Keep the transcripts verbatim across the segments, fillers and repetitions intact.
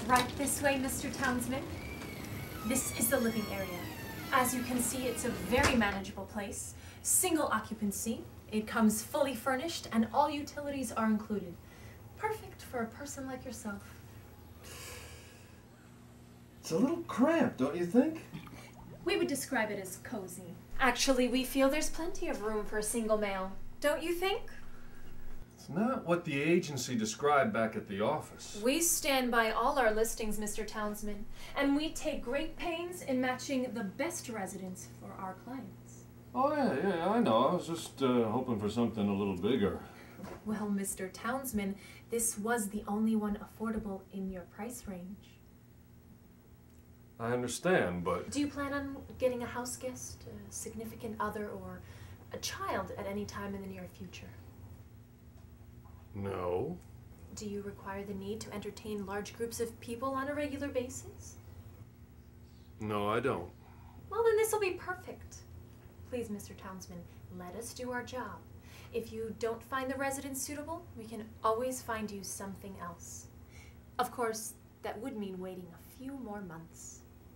Right this way, Mister Townsman. This is the living area. As you can see, it's a very manageable place. Single occupancy. It comes fully furnished and all utilities are included. Perfect for a person like yourself. It's a little cramped, don't you think? We would describe it as cozy. Actually, we feel there's plenty of room for a single male. Don't you think? It's not what the agency described back at the office. We stand by all our listings, Mister Townsman, and we take great pains in matching the best residents for our clients. Oh, yeah, yeah, I know. I was just uh, hoping for something a little bigger. Well, Mister Townsman, this was the only one affordable in your price range. I understand, but... Do you plan on getting a house guest, a significant other, or a child at any time in the near future? No. Do you require the need to entertain large groups of people on a regular basis? No, I don't. Well, then this will be perfect. Please, Mister Townsman, let us do our job. If you don't find the residence suitable, we can always find you something else. Of course, that would mean waiting a few more months.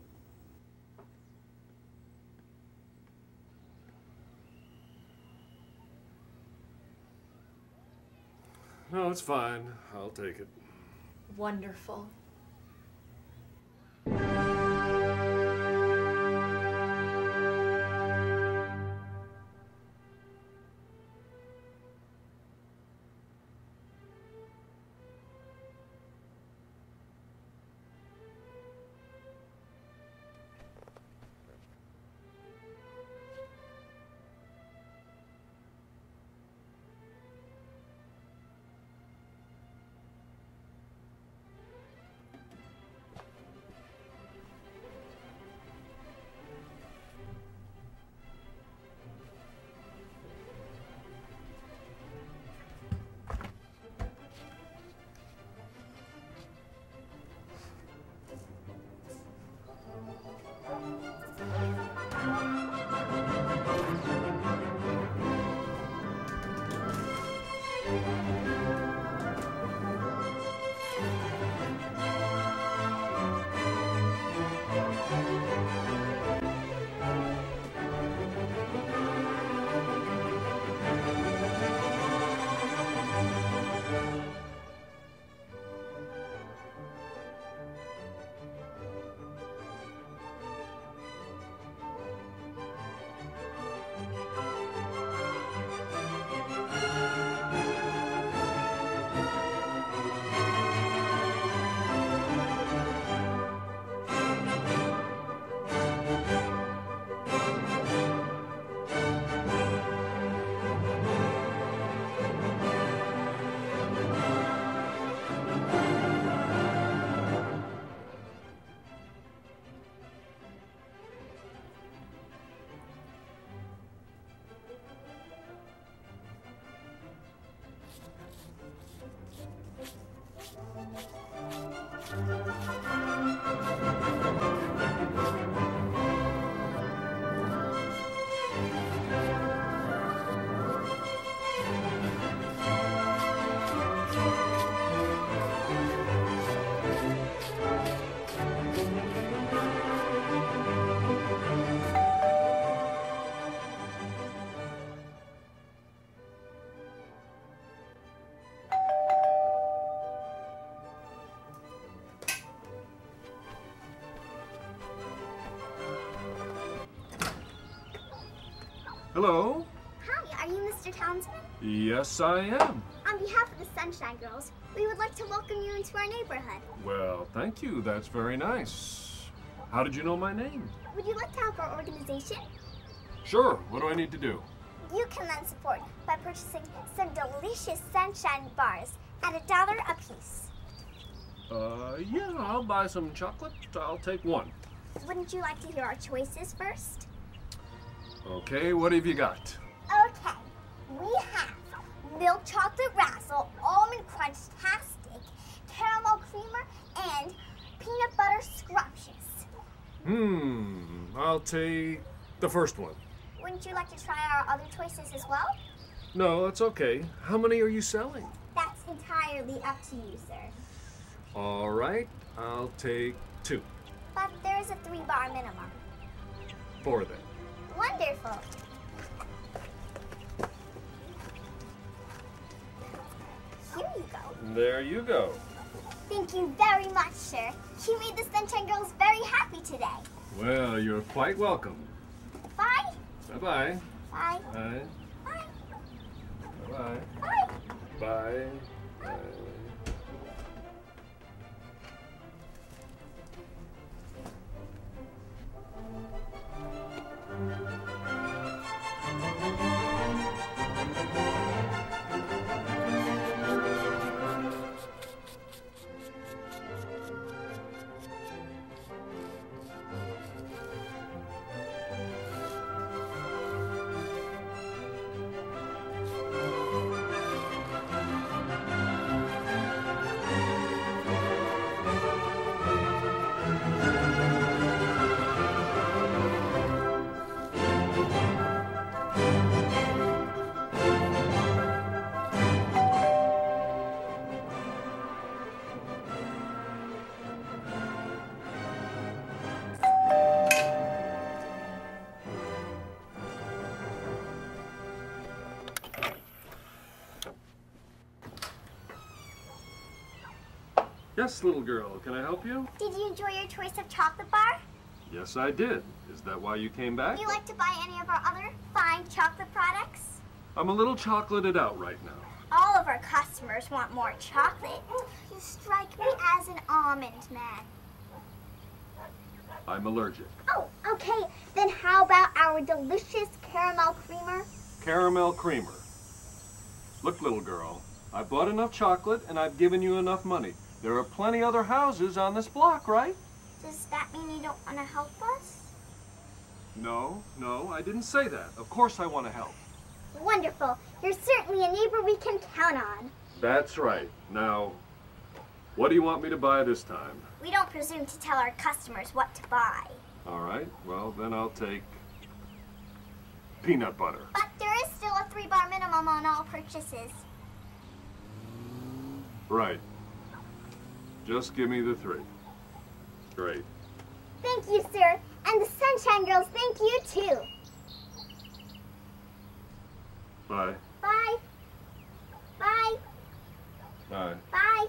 No, it's fine. I'll take it. Wonderful. Hello? Hi, are you Mister Townsman? Yes, I am. On behalf of the Sunshine Girls, we would like to welcome you into our neighborhood. Well, thank you. That's very nice. How did you know my name? Would you like to help our organization? Sure. What do I need to do? You can lend support by purchasing some delicious Sunshine bars at a dollar a piece. Uh, yeah, I'll buy some chocolate. I'll take one. Wouldn't you like to hear our choices first? Okay, what have you got? Okay, we have milk chocolate razzle, almond crunch tastic, caramel creamer, and peanut butter scrumptious. Hmm, I'll take the first one. Wouldn't you like to try our other choices as well? No, that's okay. How many are you selling? That's entirely up to you, sir. All right, I'll take two. But there's a three bar minimum. Four then. Wonderful. Here you go. There you go. Thank you very much, sir. You made the Sunshine Girls very happy today. Well, you're quite welcome. Bye. Bye-bye. Bye. Bye. Bye. Bye. Bye. Bye. Bye. Yes, little girl, can I help you? Did you enjoy your choice of chocolate bar? Yes, I did. Is that why you came back? Would you like to buy any of our other fine chocolate products? I'm a little chocolated out right now. All of our customers want more chocolate. You strike me as an almond man. I'm allergic. Oh, okay. Then how about our delicious caramel creamer? Caramel creamer. Look, little girl, I bought enough chocolate and I've given you enough money. There are plenty other houses on this block, right? Does that mean you don't want to help us? No, no, I didn't say that. Of course I want to help. Wonderful. You're certainly a neighbor we can count on. That's right. Now, what do you want me to buy this time? We don't presume to tell our customers what to buy. All right, well, then I'll take peanut butter. But there is still a three bar minimum on all purchases. Right. Just give me the three. Great. Thank you, sir. And the Sunshine Girls thank you, too. Bye. Bye. Bye. Bye. Bye.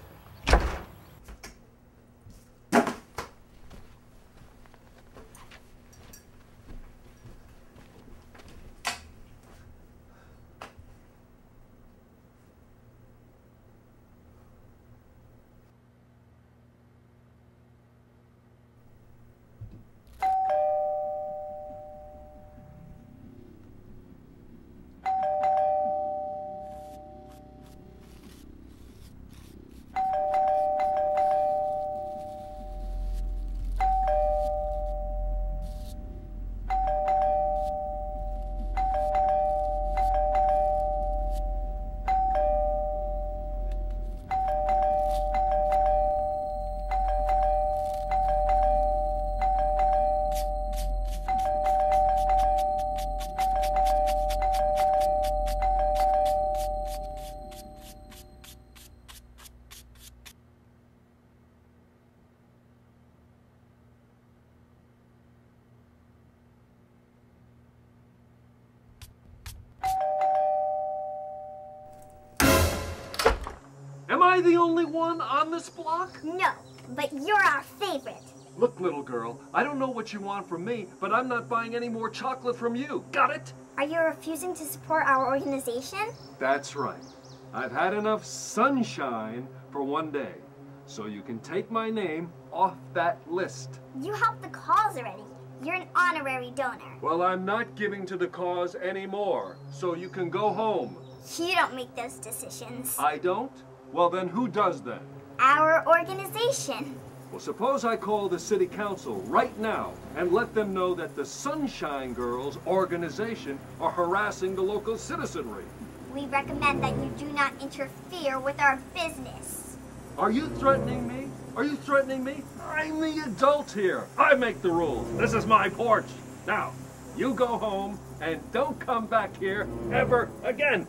Am I the only one on this block? No, but you're our favorite. Look, little girl, I don't know what you want from me, but I'm not buying any more chocolate from you. Got it? Are you refusing to support our organization? That's right. I've had enough sunshine for one day. So you can take my name off that list. You helped the cause already. You're an honorary donor. Well, I'm not giving to the cause anymore, so you can go home. You don't make those decisions. I don't? Well, then who does then? Our organization. Well, suppose I call the city council right now and let them know that the Sunshine Girls organization are harassing the local citizenry. We recommend that you do not interfere with our business. Are you threatening me? Are you threatening me? I'm the adult here. I make the rules. This is my porch. Now, you go home and don't come back here ever again.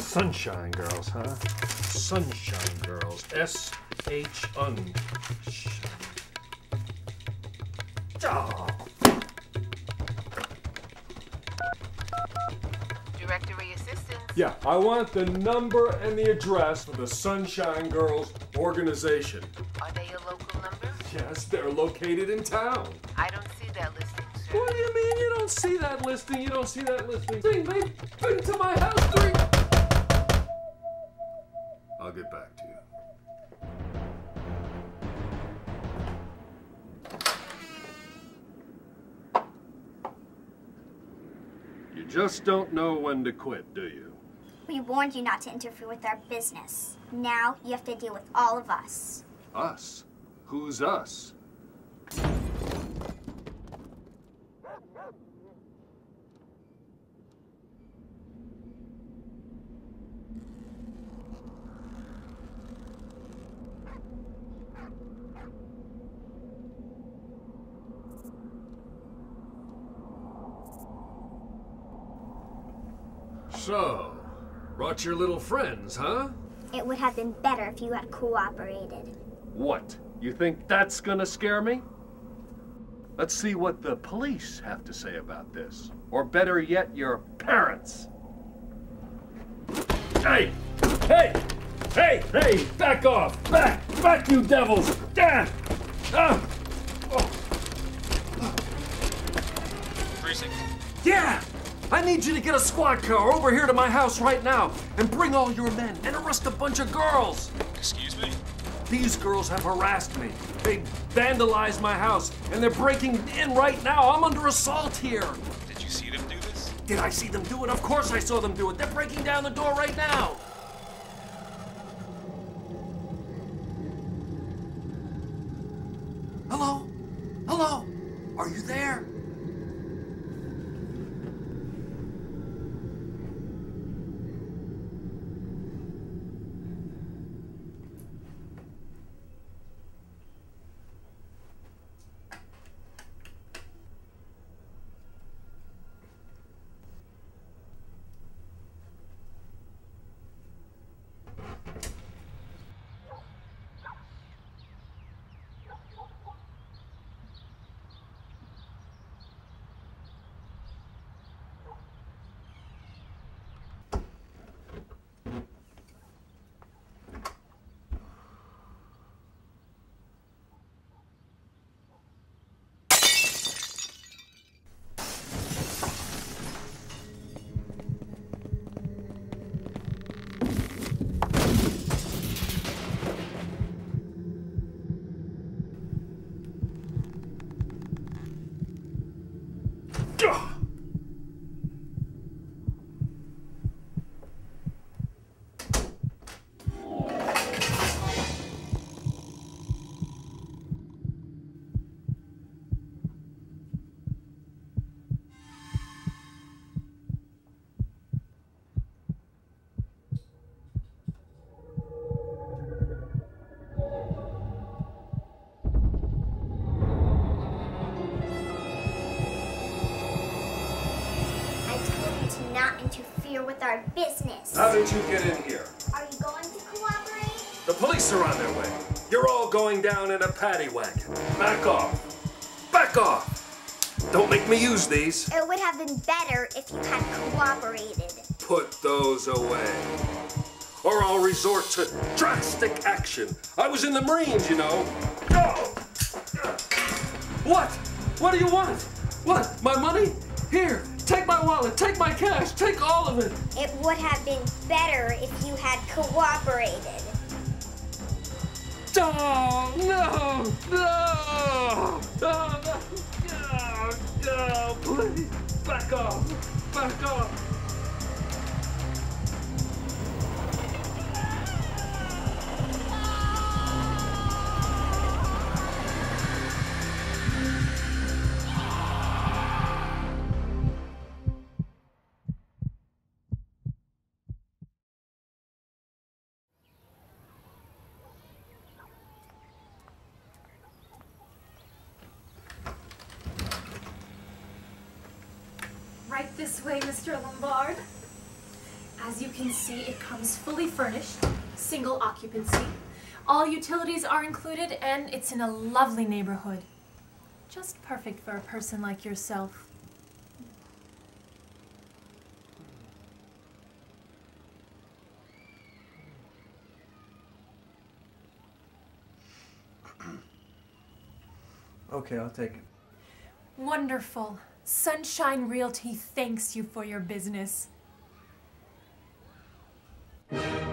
Sunshine Girls, huh? Sunshine Girls. S H un. Oh. Directory assistance. Yeah, I want the number and the address for the Sunshine Girls organization. Are they a local number? Yes, they're located in town. I don't see that listing, sir. What do you mean you don't see that listing? You don't see that listing? Thing, they've been to my house three... I'll get back to you. You just don't know when to quit, do you? We warned you not to interfere with our business. Now you have to deal with all of us. Us? Who's us? So, brought your little friends, huh? It would have been better if you had cooperated. What? You think that's gonna scare me? Let's see what the police have to say about this. Or better yet, your parents. Hey! Hey! Hey! Hey! Back off! Back! Back, you devils! Ah! Ah! Oh. Precinct? Yeah! I need you to get a squad car over here to my house right now and bring all your men and arrest a bunch of girls. Excuse me? These girls have harassed me. They vandalized my house and they're breaking in right now. I'm under assault here. Did you see them do this? Did I see them do it? Of course I saw them do it. They're breaking down the door right now. Hello? Hello? Are you there? Not interfere with our business. How did you get in here? Are you going to cooperate? The police are on their way. You're all going down in a paddy wagon. Back off. Back off. Don't make me use these. It would have been better if you had cooperated. Put those away. Or I'll resort to drastic action. I was in the Marines, you know. Go! What? What do you want? What? My money? Here. Take my wallet, take my cash, take all of it. It would have been better if you had cooperated. Oh, no, no, no, no, no, no, please, back off, back off. Right this way, Mister Lombard. As you can see, it comes fully furnished, single occupancy. All utilities are included, and it's in a lovely neighborhood. Just perfect for a person like yourself. Okay, I'll take it. Wonderful. Sunshine Realty thanks you for your business.